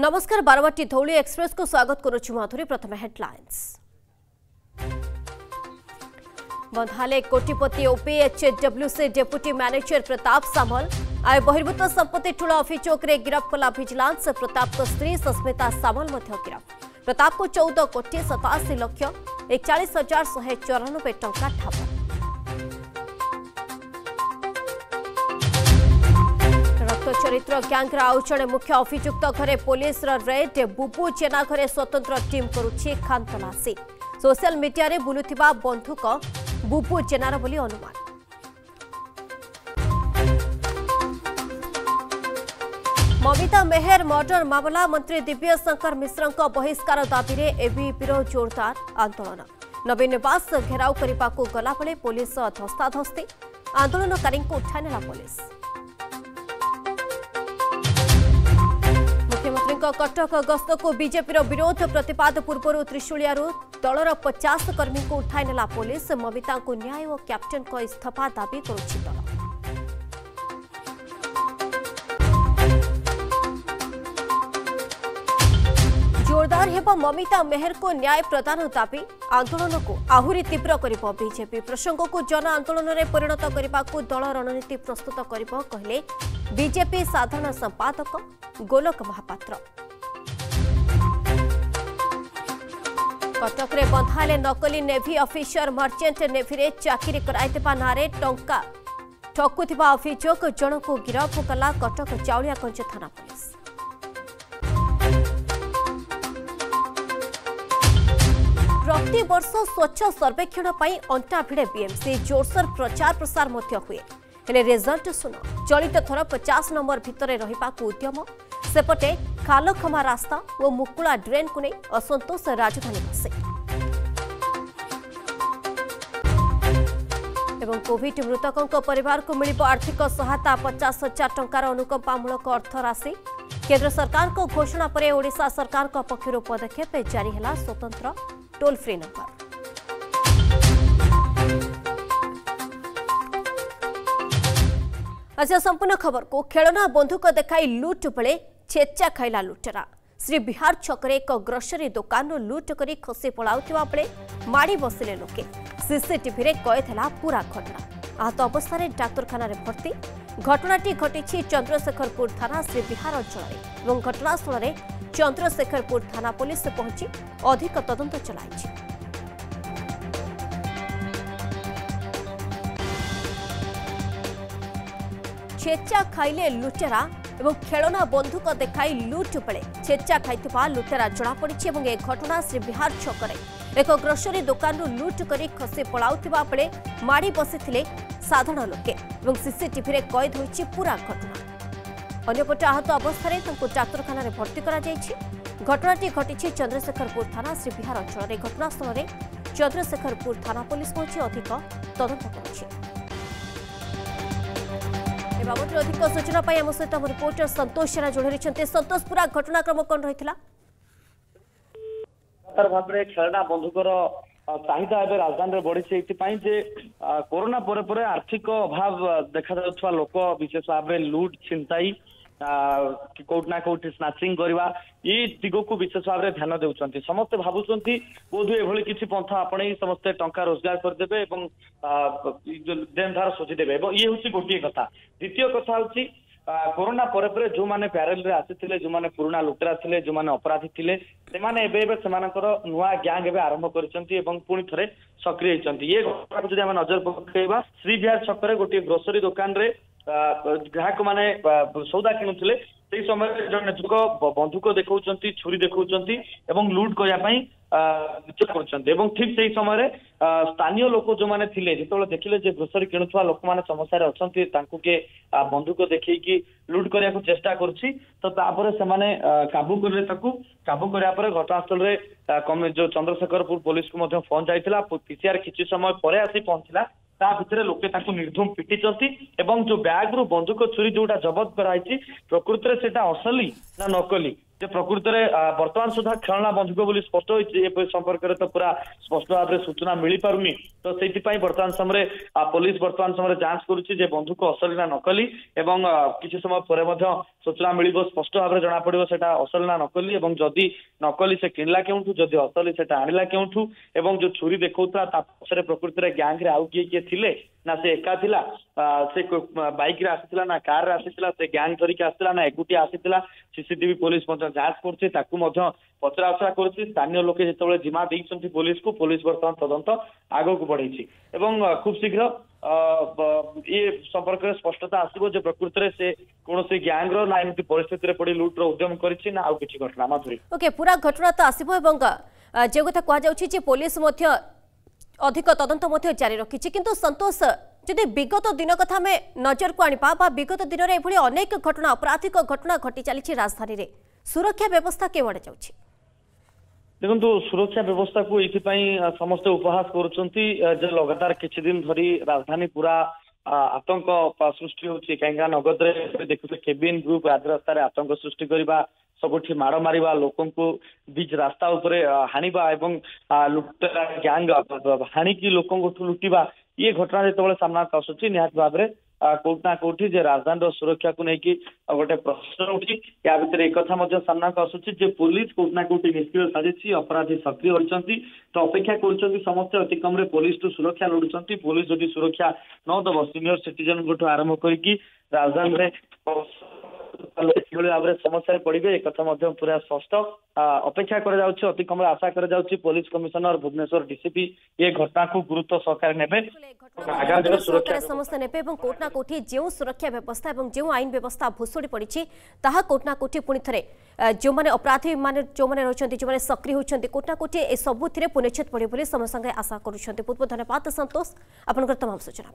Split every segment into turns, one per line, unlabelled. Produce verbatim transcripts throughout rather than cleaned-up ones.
नमस्कार बारवाटी धौली एक्सप्रेस को स्वागत करुछु माधुरी। प्रथम हेडलाइंस। बंधाले कोटिपति OPHWC deputy manager Pratap Samal. आय बहिर्भूत संपत्ति ठूल अभियोग रे गिरफ कला विजिलेंस। प्रताप को स्त्री सस्मिता सामल मध्य गिरफ। प्रताप को चौदह कोटी सताशी लक्ष एकचाश हजार शहे चौरानबे टंका ठाब। चरित्र गैंग आउ जड़े मुख्य अभियुक्त घरे पुलिस रेड। बुबू जेना घरे स्वतंत्र टीम करुछि खानतलासी। सोशल मीडिया रे बुलुथिबा बंधुक बुबू जेनार बोली अनुमान। ममिता मेहर मर्डर मामला मंत्री दिव्य शंकर मिश्र बहिष्कार दाबी रे एबीपी जोरदार आंदोलन। नवीन निवास घेराव करने को गला बेले पुलिस धस्ताधस्ती। आंदोलनकारी को उठाई नेला पुलिस। मुख्यमंत्री कटक गस्त को बीजेपी विरोध प्रतिपाद पूर्व त्रिशूलिया दलर पचास कर्मी को उठाई नेला पुलिस। ममिता को न्याय और कैप्टेन को इस्तीफा दाबी करुछि दल। जोरदार हेबा ममिता मेहर को न्याय प्रदान दाबी। आंदोलन को आहुरी तीव्र करिबो बीजेपी। प्रसंग को जन आंदोलन में परिणत करने को दल रणनीति प्रस्तुत करिबो कहले बीजेपी साधारण संपादक गोलक महापात्र। कटक रे बंधाले नकली नेवी ऑफिसर मर्चेंट नेवी रे चाकरी कराइतबा नारे टंका ठकुथिबा अभियोग जन को गिरफ कला कटक चाउलियागंज थाना पुलिस। प्रति वर्ष स्वच्छ सर्वेक्षण पर अंटा भिड़े बीएमसी। जोरसोर प्रचार प्रसार मध्य हुए हेले रिजल्ट सुन। चलित थर पचास नंबर भितर रहिबाकू उद्यम। सेपटे खालखमा रास्ता और मुकुला ड्रेन को नहीं असंतोष राजधानी बसे। एवं कोविड मृतकों परिवार को मिलिबो आर्थिक सहायता पचास हजार टंकार अनुकंपामूलक अर्थ राशि। केंद्र सरकार को घोषणा पर ओडिशा सरकार को पक्षर पदक्षेप जारी है स्वतंत्र टोल फ्री नंबर। अच्छा संपूर्ण खबर को खेलना बंधुक देखाई लुट बेले छेचा खाइला लुटेरा। श्री बिहार छकरे एक ग्रोसरी दुकान लुट करी खसी पलाउथिबा बेले माड़ी बसिले लोके। सीसीटीवी रे कैद हैला पूरा घटना। आहत अवस्था डाक्तरखाना रे भर्ती। घटनाटी घटी चंद्रशेखरपुर थाना श्री बिहार अंचल और घटनास्थल में चंद्रशेखरपुर थाना पुलिस पहुंची अधिक तदंत चलाई। छेचा खाइले लुटेरा एवं खेलना बंधुक देखाई लुट बेले छेचा खाइथिबा लुटेरा जଣାपड़ी। ए घटना श्री बिहार छकरे एक ग्रोसरी दुकान लुट करी खसी पलाउथिबा बेले माड़ी बसिथिले साधारण लोके एवं सीसीटीवी रे कैद होइछि पूरा घटना। अन्यपटे आहत अवस्था डाक्तरखाना भर्ती करा जायछि। घटनाटी घटी चंद्रशेखरपुर थाना श्री बिहार अंचल। घटनास्थल में चंद्रशेखरपुर थाना पुलिस पहुंची अधिक तदंत करुछि। बाबद अधिक सूचना आम सहित रिपोर्टर संतोष जेना जोड़ी रही। संतोष पूरा घटनाक्रम कौन रही?
भाव में खेलना बंधुकर चाहिदा एवं राजधानी में बढ़ी से कोरोना पर पर आर्थिक अभाव देखा जाउथवा लोक विशेष भाव में लुट छिनताई कौट ना कौट स्नाचिंग करवा ये दिग को विशेष भाव में ध्यान देउछंती। समस्त भावुंट बोध एभली किसी पंथा आपणे समस्ते टंका रोजगार करदे देन धार सोचिदेवे। ये हूँ गोटे कथा। द्वितीय कथा हूँ कोरोना पर पर जो माने पैरेल रे आसीथिले जो माने पुराना लुटेरा थिले जो माने अपराधी थिले से माने एबे एबे सेमानकर नुआ गैंग एबे आरंभ करिसंती एवं पुणी थरे सक्रिय होइसंती। ये घटना जदि हम नजर पकेइबा श्री बिहार छकरे गोटे ग्रोसरी दुकान रे ग्राहक माने सौदा किनुथिले से समय जने जुक बंधुक देखौचंती छुरी देखौचंती एवं लूट करया पई एवं ठीक से समय स्थानीय लोक जो मैंने थे जो देखिले ग्रोसरी किणुवा लोक मैंने समस्या अच्छी के बंधुक देखी लुट करने को चेष्टा करुच्ची तो तापर से काबू करें काबू करापर घटनास्थल में जो चंद्रशेखरपुर पुलिस को फोन जाइला पीसीआर किसी समय पर आसी पहुंचला ता भितर लोके निर्धूम पिटिचंती एवं जो बैग रु बंधुक छुरी जोटा जबत कराई प्रकृत में सेटा असली ना नकली जे प्रकृत में बर्तमान सुधा खेलना बंधुक बोली स्पष्ट होती संपर्क में तो पूरा स्पष्ट भाव में सूचना मिल पारुनी तो से बर्तमान समय पुलिस बर्तमान समय जांच करुच्ची जे बंधुक असली ना नकली एवं किसी समय पर सूचना मिल स्पष्ट भाव में जना पड़ो से असली ना नकली एवं जदि नकली से किणला केउठू जदि असली से आणला केउठू एवं जो छुरी देखौता पछरे प्रकृत में गैंग रे आउ किए किए थिले ना से एका थिला से बाइक रे आसीथिला ना कार रे आसीथिला से गैंग धरिक आसीथिला ना एकुटी आसीथिला सीसीटीवी पुलिस जांच करछि ताकू मध्य पचराउचरा करछि स्थानीय लोके जेतेबेले जिमा देइछन्ति पुलिस को पुलिस वर्तमान तदंत आगो को बढ़ैछि एवं खूब शीघ्र ये संपर्क में स्पष्टता आसिबो जे प्रकृत रे से कोनोसी गैंग रो ना एमती परिस्थिति रे पड़ी लूट रो उद्यम करिछि ना आउ किछि घटना माधुरी
ओके पूरा घटना तो आसिबो एवं जे कथा कहा जाउछि जे पुलिस मध्य अधिक तदंत मध्य जारी रखिछि किंतु संतोष जदि विगत दिन कथा में नजर को आनिपा बा विगत दिन रे एभली अनेक घटना आपराधिक घटना घटी चली राजधानी रे सुरक्षा व्यवस्था केवड़े जाउछि
देखो सुरक्षा व्यवस्था को ये समस्त उपहास करुँच लगातार किसी दिन धरी राजधानी पूरा आतंक सृष्टि होची कहीं नगद देखुते केबिन ग्रुप राजरास्तार आतंक सृष्टि करवा सबुठी माड़ मारिबा लोकों को बीच रास्ता उपरे हानिबा एवं लुटेरा गैंग हाणिकी लोकों को लुटिबा ये घटना जो सामना आसुची निहात भाव में कोटना कोठी जे राजधानी सुरक्षा को लेकिन गोटे प्रश्न उठी या भितर एक कथा सामना को आसुची जे पुलिस कोटना कोठी निष्क्रिय साजिश अपराधी सक्रिय होती तो अपेक्षा कर समस्त अति कम पुलिस टू सुरक्षा लुड़ुंट पुलिस जदि सुरक्षा न दब सीनियर सिटीजन आरंभ करके राजधानी में भाव में समस्या पड़े एक कथा पूरा स्पष्ट अपेक्षा अति कम आशा कर पुलिस कमिशनर भुवनेश्वर डीसीपी ये घटना को गुरुत्व सहकार नेबे
समस्त नेबे कोटना कोठी जो सुरक्षा व्यवस्था और जो आईन व्यवस्था भुशुड़ी पड़ी ताहा कोटना कोठी पुणी थे जो मैंने अपराधी मान जो मैंने रही जो सक्रिय होती कोटना कोठी ए सबुथिरे पुनच्छेद पड़े समस्त आशा करुँच बहुत बहुत धन्यवाद संतोष आपन तमाम सूचना।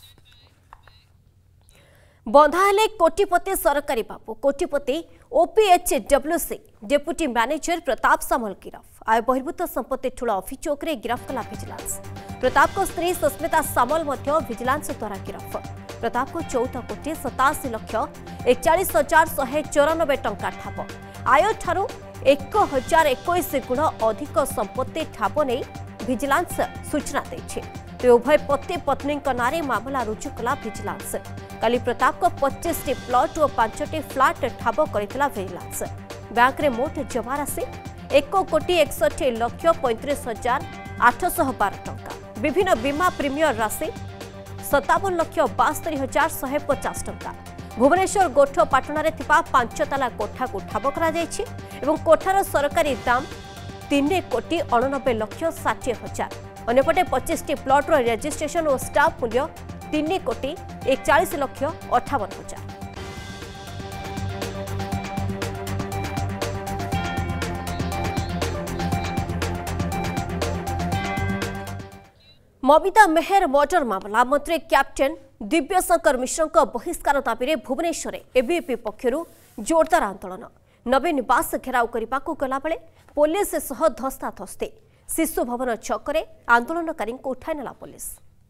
बंधा हेले कोटिपति सरकारी बाबू कोटिपति OPHWC deputy manager Pratap Samal गिरफ आय बहिर्भूत संपत्ति ठूल अभियोग में गिरफ कला विजिलेंस प्रताप को स्त्री सुस्मिता सामल विजिलेंस द्वारा गिरफ प्रताप को चौदह कोटी सताशी लक्ष एकचाश हजार शहे चौरानबे टंका ठाब आय ठारू एक हजार एक गुण अधिक संपत्ति ठाब नहीं विजिलेंस सूचना देछि तो उभय पति पत्नी नारे मामला रुजु कला विजिलेंस काली प्रताप को पच्चीस टी प्लॉट और पांचटी फ्लैट ठाब करथिला विजिलेंस बैंक रे मोट जमा राशि एक कोटी एकसठ लक्ष पैंतीस हजार आठश बार टंका विभिन्न बीमा प्रीमियर राशि सतावन लक्ष बास्तरी हजार शहे पचास टंका भुवनेश्वर गोठ पाटना पांच ताला कोठा को ठाब करा कोठार सरकारी दाम तीन कोटी अणानबे लक्ष षाठी हजार अन्यपटे पच्चीस टी प्लॉट रो रजिस्ट्रेशन और स्टाफ मूल्य तीन कोटी एकचाश लक्ष अठावन हजार। ममिता मेहर मर्डर मामला मंत्री कैप्टेन दिव्यशंकर मिश्र बहिष्कार दाबी में भुवनेश्वर एबीवीपी पक्षर जोरदार आंदोलन नवीन निवास घेराव करने को गला बेले पुलिस सह धस्ताधस्ती शिशु भवन छकरे आंदोलनकारी उठाई नेला पुलिस।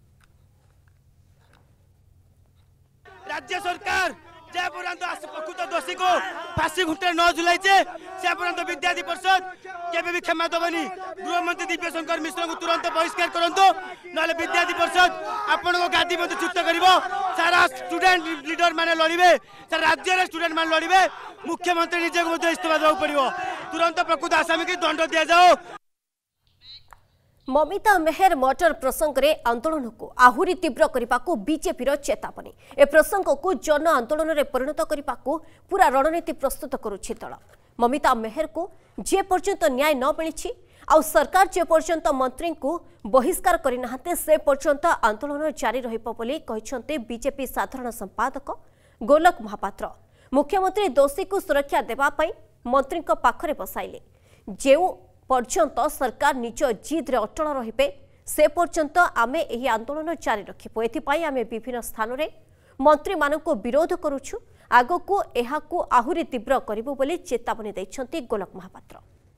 राज्य सरकार जे पर्यंत प्रकृत दोषी को फांसी घुंटे न झुलाइचे से पर्यंत विद्यार्थी परिषद केबे भी क्षमा दबनी गृहमंत्री दिव्यशंकर मिश्र को तुरंत बहिष्कार करंतो नले विद्यार्थी परिषद आपण को गादी में च्युत करिवो सारा स्टूडेंट लीडर माने लड़िबे सारा राज्य रे स्टूडेंट माने लड़िबे मुख्यमंत्री निजे को इस्तीफा देबो पड़िबो तुरंत प्रकृत आसामी की दंड दिया जाओ।
ममिता मेहर मर्डर प्रसंग में आंदोलन को आहुरी तीव्र करने को बीजेपी चेतावनी ए प्रसंग को जन आंदोलन में परिणत करने को पूरा रणनीति प्रस्तुत करुछि दल। ममिता मेहर को जे पर्यंत न्याय न मिली आउ सरकार जे पर्यंत मंत्री को बहिष्कार करना से पर्यंत आंदोलन जारी रही बीजेपी साधारण संपादक गोलक महापात्र। मुख्यमंत्री दोषी को सुरक्षा देवाई मंत्री पाखरे बसाइले जो पर्यंत सरकार निज जिद रे अटल रहिबे से पर्यंत आमे एही आंदोलन जारी रखिबो एथिपाई आमे विभिन्न स्थान रे मंत्री मानको विरोध करूछु आगो को एहा को आहुरी तीव्र करिबो बोली चेतावनी दैछंती गोलक महापात्र।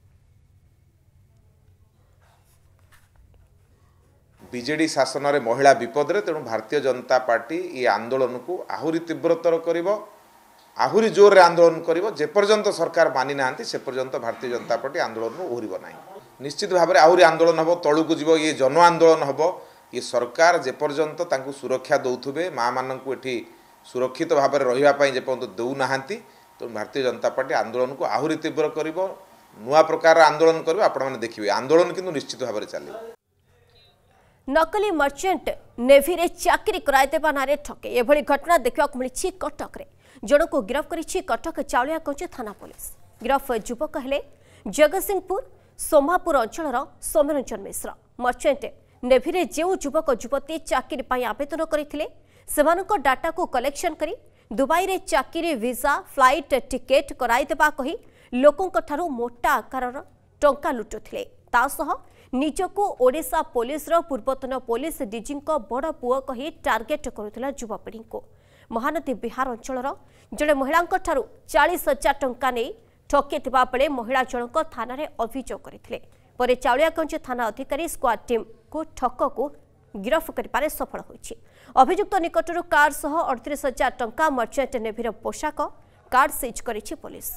बीजेडी शासन रे महिला विपद रे तेणु भारतीय जनता पार्टी ये आंदोलन को आहुरी तीव्रतर करिबो आहुरी जोर रे आंदोलन करिवो जेपर्यंत सरकार मानि नांती से पर्यंत भारतीय जनता पार्टी आंदोलन ओहरिबो नाही। निश्चित भाव में आहुरी आंदोलन हम तलुक जीव ये जन आंदोलन हम ये सरकार जेपर्यंत तांकु सुरक्षा दौथुबे माँ मानक एठी सुरक्षित भाव में रहिबा जेपर्यंत दौना तो भारतीय जनता पार्टी आंदोलन को आहुरी तीव्र करिवो नुआ प्रकार आंदोलन करिवो आपण माने देखिबे आंदोलन किंतु निश्चित भाव में चले।
नकली मर्चेंट नेवी रे चाकरी कराइदेवा नारे ठके एभली घटना देखा मिली कटक रे जन को गिरफ्त करिछि कटक चाउलियागंज थाना पुलिस। गिरफ युवक हेले जगतसिंहपुर सोमापुर अंचलर सौम्यरंजन मिश्र। मर्चेंट नेवी रे जेउ युवक युवती चाकरी पाई आवेदन करथिले सेमानक डाटा को कलेक्शन करी दुबई रे चाकरी वीजा फ्लाइट टिकेट कराइदेवा कही लोकंक ठारू मोटा आकारर टंका लुटुथिले। तासह निजको ओडिशा पुलिस रो पूर्वतन पुलिस डीजींक बड़ पुओ कही टार्गेट करुथिला युवपीढ़ी को। महानदी बिहार अंचलर जड़े महिलांक ठारू चालीस हजार टंका नहीं ठकिथिबा बेले महिला जनक थाना रे अभियोग करथिले। परे चाउलियागंज थाना अधिकारी स्क्वाड टीम को ठक को गिरफ करिपारे सफल होइछि। अभियुक्त निकटरू कार सह अड़तीस हजार टंका मर्चेंट नेवीर पोशाक कार सीज करिछि पुलिस।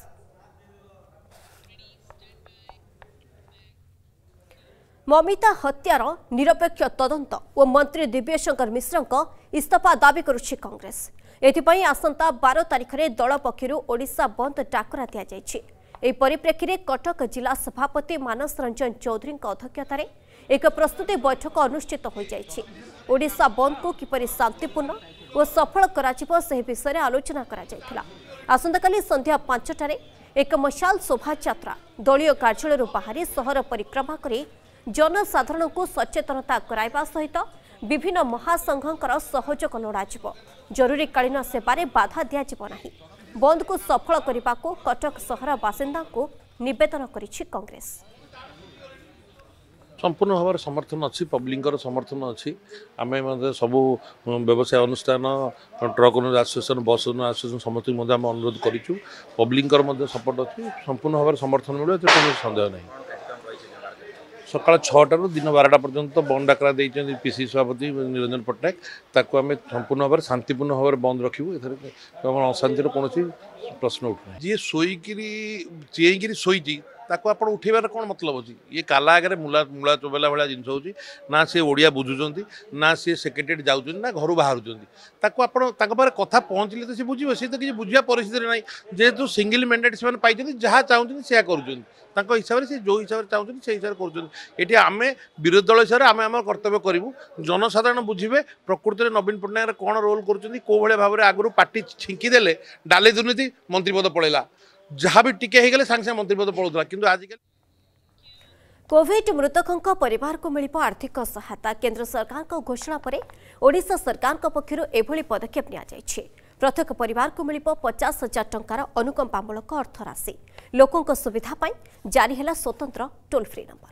ममिता हत्यार निरपेक्ष तदंत और मंत्री दिव्यशंकर मिश्र इस्तीफा दाबी करुछि कांग्रेस। एथिपाई आसंता बारह तारिख में दल पक्षर ओडिशा बंद डाकरा दि जाइछि। एही परिप्रेक्षी में कटक जिला सभापति मानस रंजन चौधरी अध्यक्षतार एक प्रस्तुति बैठक अनुष्ठित हो जाइछि। ओडिशा बंद को किपरि शांतिपूर्ण और सफल कराजिबो से विषय में आलोचना करा जायथिला। आसंताकाली संध्या पांचटारे एक मशाल शोभा यात्रा दलीय कार्यालय बाहरी सहर परिक्रमा करी जनसाधारण को सचेतनता कराइबा सहित विभिन्न महासंघकर सहयोग लोड़ाजिबो। जरूरीकालीन सेवारे बाधा दियाजिबो नाही। बंद को सफल करने को कटक सहर बासिंदा को निवेदन करिछि कांग्रेस।
संपूर्ण भाव में समर्थन अच्छी पब्लिक समर्थन अच्छी आम सबू व्यवसाय अनुष्ठान truck owner association bus owner association समस्त अनुरोध करूँ पब्लिक सपोर्ट अच्छी संपूर्ण भाव में समर्थन मिले कौन सन्देह नहीं। सकाल छटार दिन बारटा पर्यंत बंद डाकरा देते पीसी सभापति निरंजन पट्टनायक ताकू आम संपूर्ण भाव में शांतिपूर्ण भाव में बंद रखू ए अशांतिर कौन प्रश्न उठना जी शोकरी चेईकि शोची ताको आपण उठेबार कौन मतलब अच्छी ये काला आगे मूला मूला चोबेला भाया जिन हो ना सी ओडिया बुझुंट ना सी सेक्रेटेरिएट जाऊँ ना घर बाहर पाखे कथा पहुँचले तो सी बुझे सी तो किसी बुझा परिस्थिति ना जेहेतु सिंगल मैंडेट से पाई जहाँ चाहते से कर हिसाब से जो हिसाब से चाहते से हिसाब से कर आम विरोधी दल हिसाब से आम आम कर्तव्य करूँ जनसाधारण बुझे प्रकृति में नवीन पट्टनायक कौन रोल कर भाव में आगुरी पार्टी छिंकीदे डाली दुर्नीति मंत्री पद पड़ेगा जहाँ भी टिके हो गले सांगे मंत्री पद पड़ूला कि आजिकल
कोविड मृतकों परिवार को मिल आर्थिक सहायता केंद्र सरकार को घोषणा पर ओडिशा सरकार पक्षर एभली पदक्षेप नि प्रत्येक परिवार को मिल पचास हजार टंकार अनुकंपामूलक अर्थ राशि लोकों सुविधा पाई जारी है स्वतंत्र टोल फ्री नंबर।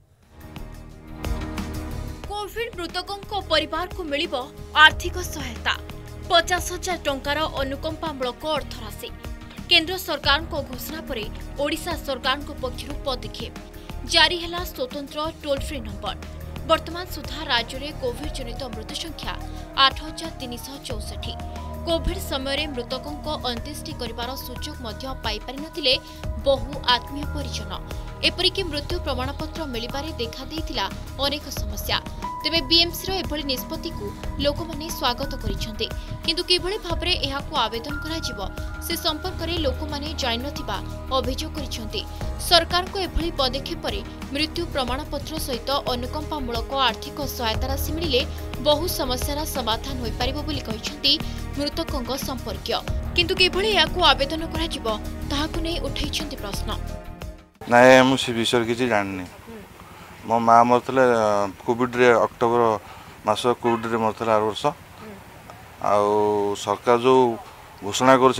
कोविड मृतकों परिवार को मिल आर्थिक सहायता पचास हजार टंकार अनुकंपामूलक अर्थ राशि केंद्र सरकार को घोषणा पर ओडिशा सरकार को पक्षर पदक्षेप जारी है स्वतंत्र टोल फ्री नंबर। वर्तमान सुधा राज्य में कोविड जनित मृत्यु संख्या आठ हजार तीन शह चौसठ कोविड समय मृतकों अंत्येष्टि कर सुजोग पाई नथिले बहु आत्मीय परिजन एपरिक मृत्यु प्रमाणपत्र मिलबारे देखा देइथिला अनेक समस्या। तेबे बीएमसी रो एभली निष्पत्ति को लोक माने स्वागत करिसेंते किंतु किभली भाबरे एहाको आवेदन करा जिवो से संपर्क रे लोक माने जानि नथिबा अभियोग करिसेंते। सरकार को एभली पदक्षेप पर मृत्यु प्रमाणपत्र सहित अनुकंपामूलक आर्थिक सहायता राशि मिलिले बहु समस्यार समाधान होई परिबो बोली कहिसेंते मृतकों संपर्कीय किंतु किभली एहाको आवेदन करा जिवो ताहाको नै उठैछंते प्रश्न।
नाय हम से विषय किछि जाननी मो माँ मरते कोविड रे अक्टोबर मास कोविड रे मरते आर वर्ष आउ सरकार जो घोषणा कर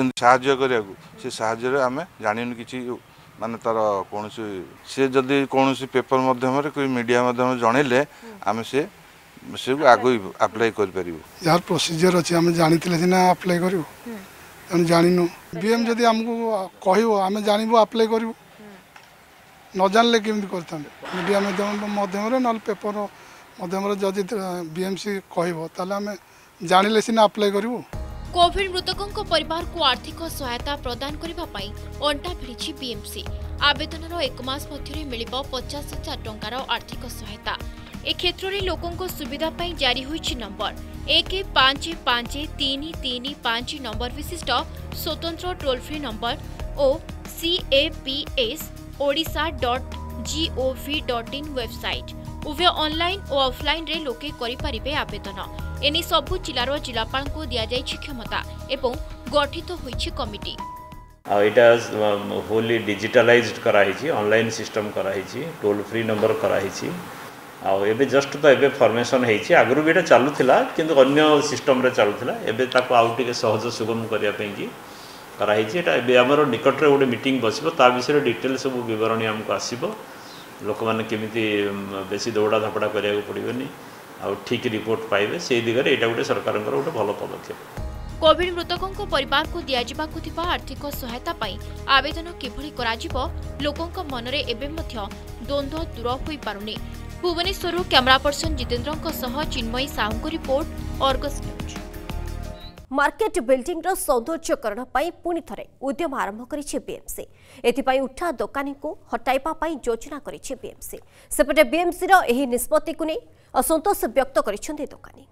आम जान कि माने तार कौन सी जदि कौन पेपर मध्यम कोई मीडिया मध्यम जनइले आम से से आगे अप्लाई कर यार प्रोसीजर अच्छे आम जानी सीना अप्लाई करूँ तेणु जानू बीएम जदि आमको कह आम जानू अप्लाई करूँ न जानले केमती करता मीडिया मध्यम ना पेपर मध्यम जदि बीएमसी कह आम जानिले सीना अप्लाई करूँ।
कोविड मृतकों परिवार को आर्थिक सहायता प्रदान करने अंटा भिड़ी बीएमसी आवेदन एक मास मध्य मिलिब पचास हजार टंकार आर्थिक सहायता। ए क्षेत्र में लोकों सुविधा जारी होईछि नंबर एक पांच पांच तीन तीन पांच नंबर विशिष्ट स्वतंत्र टोल फ्री नंबर और C A P S Odisha dot G O V dot in website उभय ऑनलाइन और ऑफलाइन रे लोके करिपारिबे आवेदन। एने सबु जिलार जिलापाल को दिया जाइछि क्षमता एवं गठित होईछि कमिटी।
एटा होली डिजिटलाइज्ड कराई ऑनलाइन सिस्टम कराई टोल फ्री नंबर कराई आबे जस्ट तो एबे फॉर्मेशन होईछि आगरु भी चलुला किंतु अन्य सिस्टम रे चलुला एबे ताको आउ टिके सहज सुगम करिया पई कराई एबे हमर निकट रे गोटे मीटिंग बसिबो ता विषय डिटेल सब विवरणी हमको आसीबो लोक माने केमिति बेसी दौड़ा धपड़ा करिया पड़िबनी आ ठीक रिपोर्ट पाइबे से दिगरे एटा गोटे सरकार गोटे भल पदक्षेप।
कोविड मृतकों परिवार को दियाजिबाकु थिबा आर्थिक सहायता पाई आवेदन किभଳି कराजिबो लोकंक मनरे एबे मध्य द्वंद्व दूर होई पारुनी। भुवनेश्वर कैमरा पर्सन जितेंद्रंक सह चिन्मयी साहू को report Argus news.
Market building रो सौंदर्यकरण पाई पुणी थरे उद्यम आरंभ करिछि बीएमसी। एथिपाई उठा दोकानी को हटाइबा पाई योजना करिछि बीएमसी। सेपटे बीएमसी रो एही निष्पत्ति को नै असंतोष व्यक्त करिछन्ते दोकानी।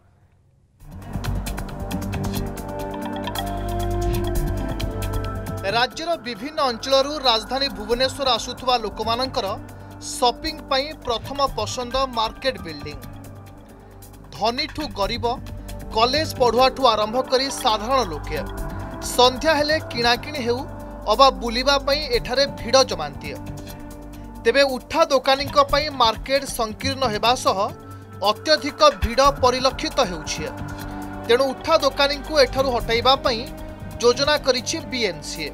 राज्यर विभिन्न अंचलरू राजधानी भुवनेश्वर आसुथुवा लोकमानंकर शॉपिंग पाई प्रथम पसंद मार्केट बिल्डिंग। धनी ठू गरीब कॉलेज पढ़ुआठू आरंभ करी साधारण लोके संध्या हेले किणाकिणी हेउ अबा बुलिबा पई एठारे भिड़ जमांती। तेबे उठा दोकानी पई मार्केट संकीर्ण हेबा सह अत्यधिक भिड़ परिलक्षित हेउछि। तेणु उठा दोकानी को एठारू हटाइबा पई योजना करिछि बीएमसी।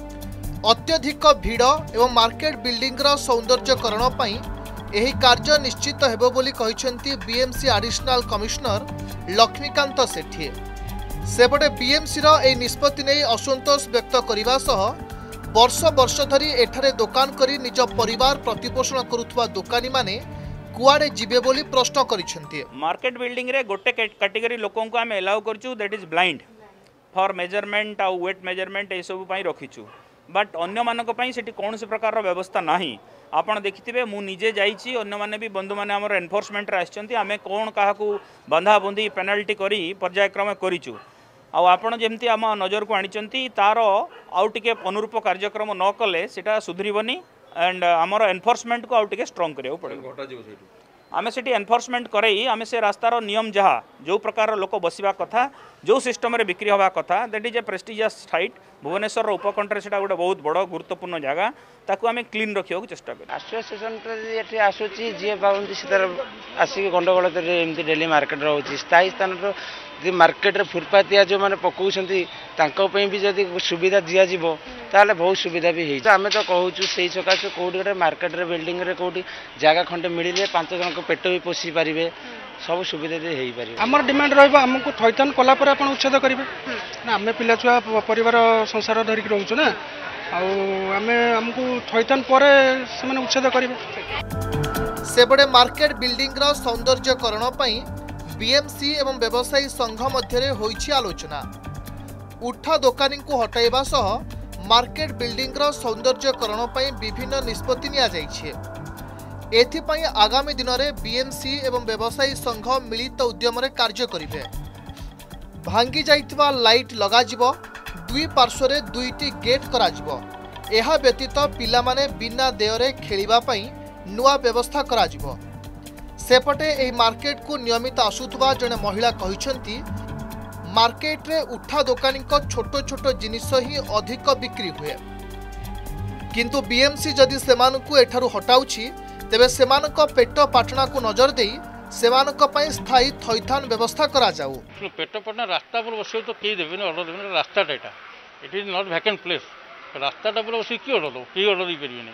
अत्यधिक भिड़ एवं मार्केट बिल्डिंग रो सौंदर्यकरण पई एही कार्य निश्चित हेबो बोली कहिसेंती BMC additional commissioner Laxmikant Sethi. सेपटे बीएमसी रो एही निष्पत्ति नै असंतोष व्यक्त करिबा सह वर्ष वर्ष धरी एठारे दुकान करी निज परिवार प्रतिपोषण करुथुवा दुकानी माने कुआडे जिबे बोली प्रश्न करिसेंती।
मार्केट बिल्डिंग रे गोटे कैटेगरी लोकों को आम एलाउ करछु that is blind for measurement आउ वेट मेजरमेंट ए सब पई रखिछु बट अन्य मानक पई सेठी कौन से प्रकार व्यवस्था नाही। आपण देखिथिबे मु निजे जाईची अन्य माने भी बंधु माने हमर एनफोर्समेंट रे आछंती आमे कोन काहाकू बंधा बंधी पेनाल्टी करी पर्यायक्रम करिछु आ आपण जेमती आम नजर को आनिचंती तार आउ टिके अनुरूप कार्यक्रम न कले सेटा सुधरिबनी एंड हमर एनफोर्समेंट को आउ टिके स्ट्रांग करियो पड़े। आमे सेठी एनफोर्समेंट करई आमे से रास्तार नियम जहा जो प्रकार लोक बसिबा कथा जो सिस्टम रे बिक्री हवा कथा that is a prestigious site Bhubaneswar उपकंठ से गोटे बहुत बड़ गुरुत्वपूर्ण जगह ताकू आमे क्लीन रखियो चेष्टा कर।
एसोसिएशन ये आसूची जी पाउंती से आसिक गंडगोल एमती डेली मार्केट रोचे स्थायी स्थान जी मार्केट रे फुटपाथिया जो मैंने पकाउछंती तांको पई भी जदी सुविधा दिया जिवो ताले बहुत सुविधा भी हेइ। आमे तो कहूछु सेई सकासे कोडी गोटे मार्केट रे बिल्डिंग रे कोडी जगह खंडे मिलिले पांच जन को पेट भी पोसी पारिबे सब सुविधा दे हेइ पारिबे।
हमर डिमांड रहबो हमको थैथन कला पर आपण उच्छेद करिवे ना आमे पिला छुआ परिवार संसार धरिक रहउछु ना आ आमे हमको थैथन परे से माने उच्छेद करिवे।
सेबडे मार्केट बिल्डिंग रो सौंदर्यकरण पई बीएमसी एवं व्यवसायी संघ मध्य होईछि आलोचना। उठा दोकानी को हटाइबा सह मार्केट बिल्डिंग रो सौंदर्यकरण पई विभिन्न निष्पत्ति निया जाइछि। एथिपई आगामी दिन में बीएमसी एवं व्यवसायी संघ मिलित उद्यम रे कार्य करिवे। भांगी जाइतबा लाइट लगाजिबो दुई पार्श्व रे दुईटी गेट कराजिबो। एहा व्यतीत पिला माने बिना देयरे खेलिबा पई नुआ व्यवस्था कराजिबो। सेपटे एही मार्केट को नियमित आसुथुवा जने महिला कहिसेंती मार्केट रे उठा दोकानी को छोट छोट जिनिस ही अधिक बिक्री हुए किंतु बीएमसी जदि सेमानकु एठारु हटाउछि तेबे सेमानक पेट पाटना को नजर देई सेमानक पई स्थायी थैथान व्यवस्था करा जाऊ।
पेट पाटना रास्ता पर बसे तो के देबे ऑर्डर देबे रास्ता टाटा it is not vacant place रास्ता पर बसे की ऑर्डर दो की ऑर्डर दी परिबे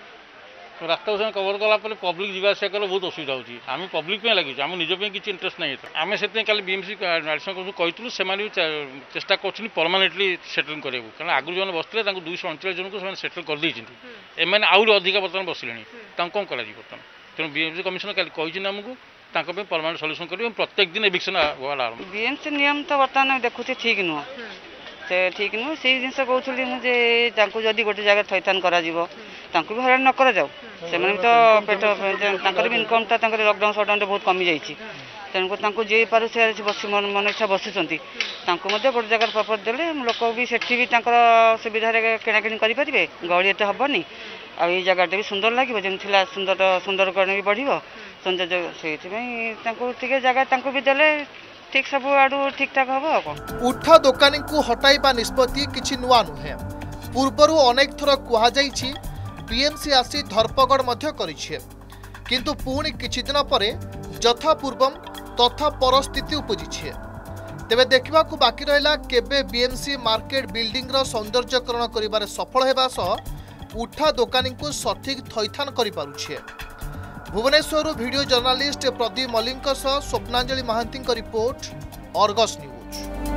रास्ता से कवर कला पब्लिक जीवा आसा कले बहुत असुविधा होची आम पब्लिक पे लगी आम निज पे किसी इंटरेस्ट नहीं है आम से कल बीएमसी कहूँ से चेष्टा कर परमानेंटली सेटल करें कारण आगु जो बसते दुईश अड़चाश जन को सेटल कर एम आउरी अधिक बर्तमान बसिले कौन कर तेणु बीएमसी कमिशन कल कही आमको परमानेंट सल्यूशन कर प्रत्येक दिन एविक्शन वाला
बीएमसी नियम तो बर्तमान देखुचे ठीक नुह से ठीक नुह से जिन कहूली मुझे जदि गोटे जगह थैथान करा भी हरान न करा जाऊ से तो पेट भी इनकम लॉकडाउन सटडाउन बहुत कमी जाइए तेणुक जी पार से बस मन इच्छा बसुँच गोटे जगह प्रपर देले लोक भी सेठी भी सुविधा किणाकिणी करेंगे गहली एत हेनी आई जगह भी सुंदर लगे जमी सुंदर सुंदरकरण भी बढ़ सौंदर्य से जगह भी देले ठीक सब आडू ठीक ठाक हम।
उठा दोकानी को हटाइबा निष्पत्ति किछि नुआ नुहे पूर्वरु अनेक थर कुहा जाइछि बीएमसी आसी धरपगड़ मध्य करिछे किंतु पुणी किछि दिन परे यथा पूर्वम तथा परिस्थिति उपजिछे तेबे देखिबा को बाकी रहला केबे बीएमसी मार्केट बिल्डिंग रो सौंदर्यकरण करिबारे सफल हेबा सह उठा दोकानी को सठिक थैथान करि पारुछे। भुवनेश्वर वीडियो जर्नालिस्ट प्रदीप मल्लिक सह Swapnanjali Mohanty report Argus news.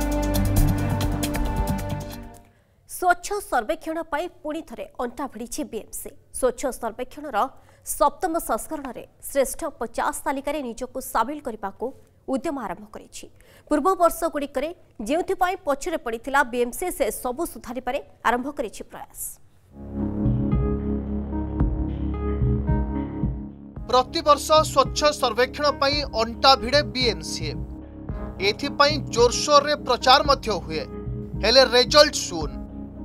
स्वच्छ सर्वेक्षण पर पुणी थरे अंटा भिड़ी बीएमसी स्वच्छ सर्वेक्षण सप्तम संस्करण में श्रेष्ठ पचास तालिकार निजक सामिल करने को उद्यम आरंभ करिछि। पूर्व वर्ष गुड़िक जो पछरे पड़ा बीएमसी से सबू सुधार आरंभ करिछि प्रयास।
प्रतिवर्ष स्वच्छ सर्वेक्षण पर अंटा भिड़े बीएमसी एथिपाई जोरसोर रे प्रचार मध्य हुए हेले रिजल्ट सुन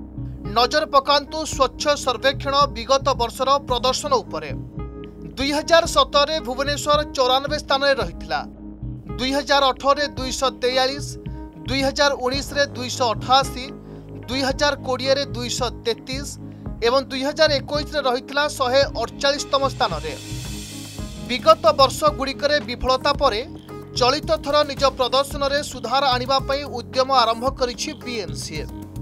नजर पकांतु स्वच्छ सर्वेक्षण विगत वर्षर प्रदर्शन उपरे दुई हजार सतर भुवनेश्वर चौरानबे स्थान में रही दुई हजार अठर दुईश तेयालीस दुई हजार उन्नीस दुईश अठाशी दुई हजार कोड़े दुईश तेतीस एवं दुई हजार इक्कीस रही शहे अड़चाश स्थान में विगत वर्ष गुड़िकर विफलता परे चलित थर निज प्रदर्शन में सुधार आने उद्यम आरंभ करिछि बीएमसी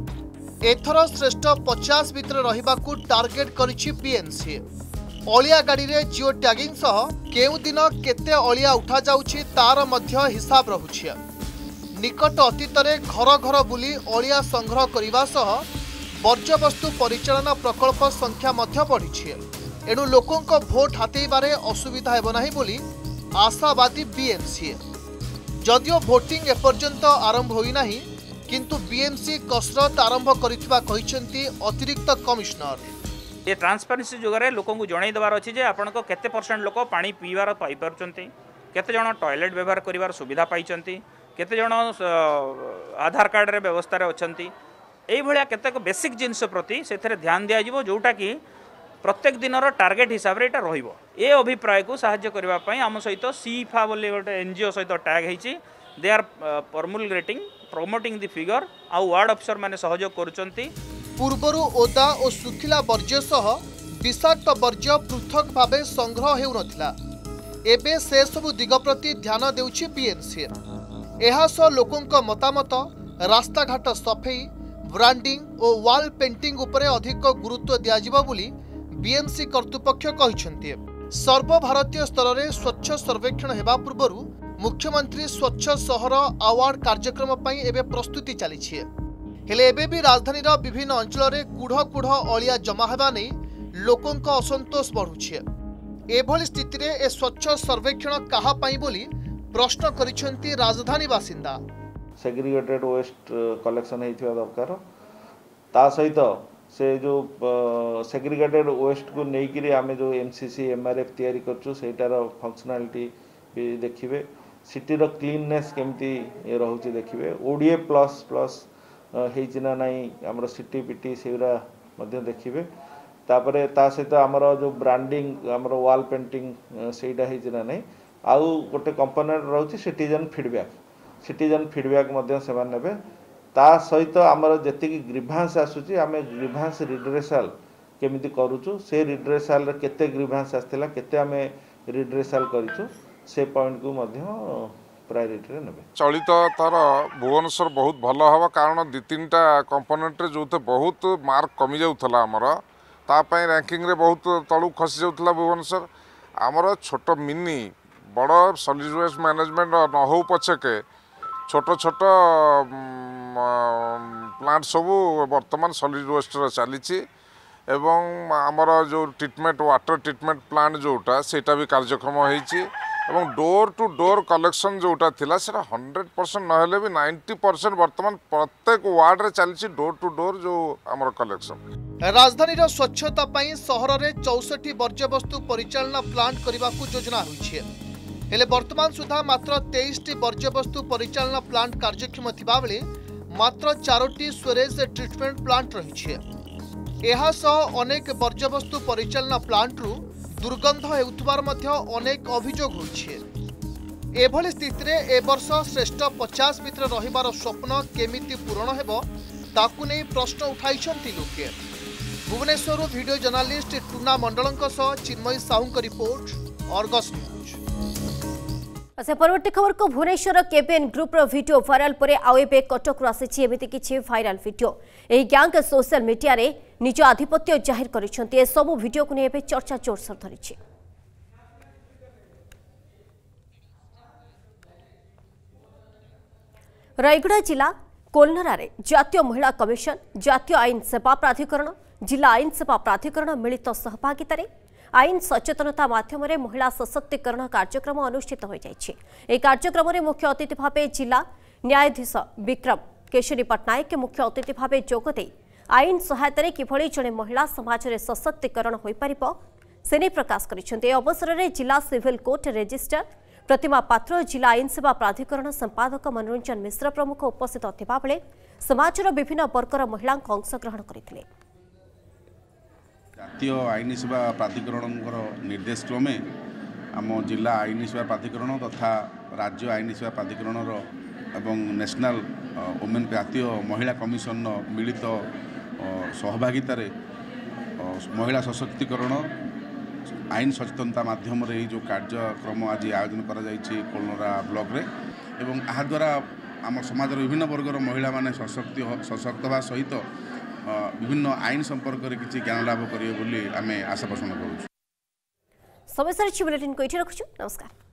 एथर श्रेष्ठ पचास भितर रहिबाकू टार्गेट करिछि बीएमसी अलिया गाड़ी रे जिओ टैगिंग सह केउ दिन केते अलिया उठा जाउछि तार मध्य हिसाब रहुछि। निकट अतीत रे घर घर बुली अलिया संग्रह करिवा सह वर्ज्यवस्तु परिचालना प्रकल्प संख्या मध्य बढ़िछि एणु लोकों को भोट हातेबारे असुविधा हेब नाही बोली आशावादी बीएमसी जदियो भोटिंग एपर्यंत आरंभ होई नाही किंतु बीएमसी कसरत आरंभ करिथिबा कहिसेंती अतिरिक्त कमिश्नर।
ये ट्रांसपेरेंसी जुगरे लोकों को जणाई देवार अछि जे आपण को केते परसेंट लोक पानी पीवार पाई परचंती केते जण टॉयलेट व्यवहार करिवार सुविधा पाइचंती केते जण आधार कार्ड रे व्यवस्था रे अछंती एई भलिया केते बेसिक जिंस प्रति सेथरे ध्यान दिया जिवो जोटा कि प्रत्येक दिन टार्गेट हिसाब से यहाँ रहिबो ए अभिप्राय को साहाय्य करबा पई आम सहित सीफा बोली गोटे एनजीओ सहित टैग होती they are formulating promoting the figure आउ वार्ड अफिसर माने सहयोग करुचंती।
पूर्वरु ओदा और सुखिला वर्ज्य सह विषाक्त वर्ज्य पृथक भावे संग्रह हेउनथिला एबे से सब दिग प्रति ध्यान देउछि बीएमसी एहा सह लोकंक मतामत रास्ता घाट सफेई ब्रांडिंग और वाल पेंटिंग उपरे अधिक गुरुत्व दियाजिबा बोली बीएमसी कर्तृपक्ष कहिसेंती। सर्वभारतीय स्तर में स्वच्छ सर्वेक्षण हेबा पूर्वरु मुख्यमंत्री स्वच्छ सहर अवार्ड कार्यक्रम पई एबे प्रस्तुति चली हेले एबे भी राजधानी विभिन्न अंचल में कूढ़ कूढ़ अलिया जमा हेबा नै लोकंक असंतोष बढ़ुछे एभली स्थिति रे ए स्वच्छ सर्वेक्षण कहा पई बोली प्रश्न करिसेंती राजधानी बासिंदा।
सेग्रीगेटेड वेस्ट कलेक्शन हेतिबा दरकार ता सहित से जो सेग्रीगेटेड वेस्ट को लेकिन आम जो एमसीसी एमआरएफ तैयारी करछु सेटार फंक्शनालिटी भी देखिए सिटी रो क्लीननेस केमती रोचे देखिए ओडीए प्लस प्लस होना नाई आमर सिटी पिटी सेगुरा देखिए तापरे ता सहित आमर जो ब्रांडिंग आमर वाल पेंटिंग सेटा होना नाई आउ गोटे कंपोनेंट रोचे सिटीजन फीडबैक सिटीजन फीडबैक से नेबे ता सहित आमर जी ग्रीभांस आसूची आम ग्रीभांस रिड्रेसाल केमिति करूचु से रिड्रेसाल केते ग्रीभांस आसथिला केते आम रिड्रेसाल करिचु से पॉइंट को मध्य प्रायोरिटी रे नेबे।
चलित तार भुवनेश्वर बहुत भल हम कारण दि तीन टा कंपोनेंट रे जो बहुत मार्क कमी जाउथला आमर ता पई रैंकिंग रे बहुत तळु खसी जाउथला भुवनेश्वर आमर छोट मिनी बड़ सॉलिड वेस्ट मैनेजमेंट न हो पछके छोट छोट प्लांट सबू बर्तमान सॉलिड वेस्ट चली एवं आमर जो ट्रीटमेंट वाटर ट्रीटमेंट प्लांट जोटा सेटा भी कार्यक्रम होती एवं डोर टू डोर कलेक्शन जोटा थिला सेटा हंड्रेड परसेंट नहेले भी नाइंटी परसेंट वर्तमान प्रत्येक वार्ड रे चलछि डोर टू डोर जो हमर कलेक्शन।
राजधानी स्वच्छता पई सहर रे चौसठ वर्ज्यवस्तु परिचालना प्लांट करने को योजना होइछे हेले वर्तमान सुधा मात्र तेईस टी वर्ज्यवस्तु परिचालना प्लांट कार्यक्षम थिबा बेले मात्र चारोटी स्वेरेज ट्रीटमेंट प्लांट रहिछे। एहा सह अनेक वर्ज्यवस्तु परिचालना प्लांट रु दुर्गंध हेउथबार मध्य अनेक अभियोग होइछे। एभली स्थिति रे ए वर्ष श्रेष्ठ पचास भितर रहिबार स्वप्न केमिति पूरण हेबो ताकु नै प्रश्न उठाइछन्ति लोके। भुवनेश्वर वीडियो जर्नलिस्ट टुना मंडलंक सह Chinmayi Sahu report Argus news.
अच्छा परवर्ती खबर को भुवनेश्वर केबिएन ग्रुप रो वीडियो वायरल पर आउ ए कटक आसी एमती किसी भाइराल वीडियो यह गैंग सोशल मीडिया रे निज आधिपत्य जाहिर कर सबू वीडियो को नहीं चर्चा जोरसोर धरी। रायगड़ा जिला कोलनरा जातीय महिला कमिशन जातीय आईन सेवा प्राधिकरण जिला आईन सेवा प्राधिकरण मिलित सहभागितारे आईन सचेतनता माध्यम महिला सशक्तिकरण कार्यक्रम अनुष्ठित हो जाए। कार्यक्रम में मुख्य अतिथि भाव जिला न्यायाधीश विक्रम केशरी पट्टनायक मुख्य अतिथि भाव जोगदे आईन सहायतार किभली जड़े महिला समाज में सशक्तिकरण हो पार से प्रकाश कर अवसर में जिला सिविल कोर्ट रेजिस्ट्रार प्रतिमा पात्र जिला आईन सेवा प्राधिकरण संपादक मनोरंजन मिश्र प्रमुख उपस्थित थिबा बेले समाजर विभिन्न वर्गर महिला अंशग्रहण करथिले।
जातीय आईन सेवा प्राधिकरण निर्देश क्रमे आम जिला आईन सेवा प्राधिकरण तथा राज्य आईन सेवा प्राधिकरण एवं नेशनल वुमेन जातीय महिला कमिशन मिलित सहभागितार महिला सशक्तिकरण आईन सचेतनता माध्यम जो कार्यक्रम आज आयोजन कर कोलनरा ब्लॉक रे एवं आ द्वारा आम समाज विभिन्न वर्गर महिला माने सशक्ति सशक्त होगा सहित विभिन्न आईन संपर्क में किसी ज्ञान लाभ करेंगे आम आशा पोषण करूँ।
समय सारी बुलेटिन को ये रखुँ। नमस्कार।